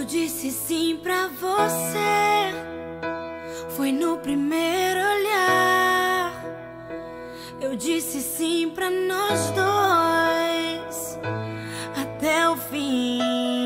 Eu disse sim pra você, foi no primeiro olhar. Eu disse sim pra nós dois, até o fim.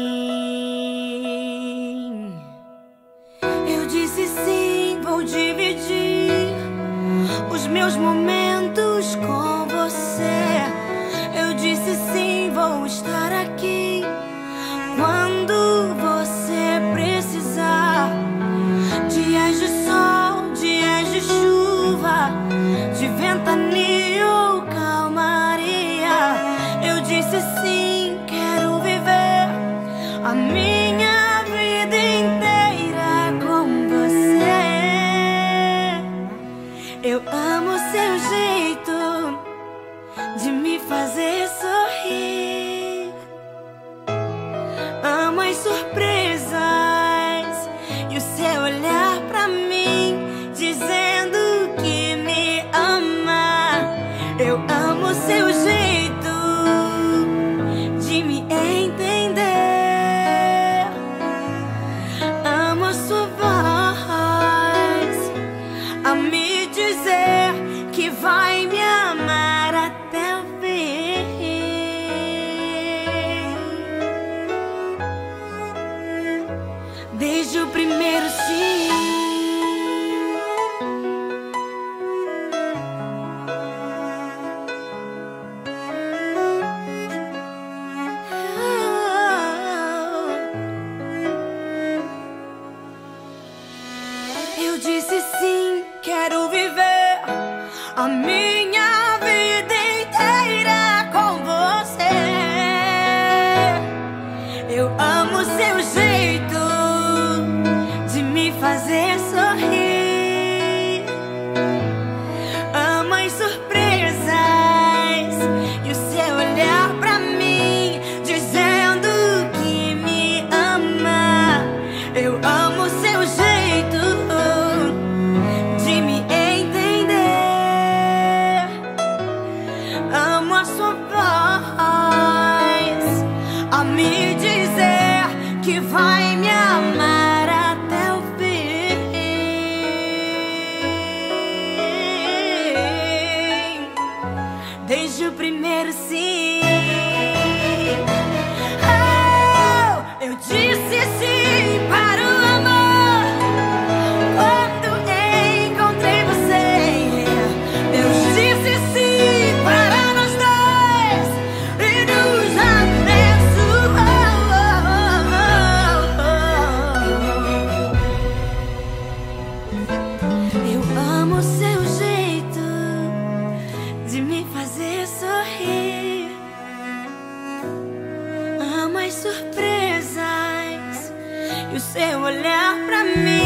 Eu disse sim, vou dividir os meus momentos com você. Eu disse sim, vou estar aqui quando você precisar. Dias de sol, dias de chuva, de ventania ou calmaria. Eu disse sim, quero viver a minha vida inteira com você. Eu amo seu jeito de me fazer sorrir, amo as surpresas e o seu olhar pra mim, dizendo que me ama. Eu amo seu jeito de me entender, amo a sua voz a me dizer que vai me amar até o fim. Desde o primeiro sim. Eu disse sim, quero viver a minha vida inteira com você. Eu amo seu jeito de me fazer sorrir, amo as surpresas e o seu olhar pra mim, dizendo que me ama. Eu amo seu jeito de me entender, amo a sua voz a me dizer que vai me amar até o fim. Desde o primeiro sim. Oh, eu disse sim para o amor quando encontrei você. Eu disse sim para nós dois e nos abençoou. Eu amo seu jeito de me fazer sorrir, amo as surpresas e o seu olhar pra mim,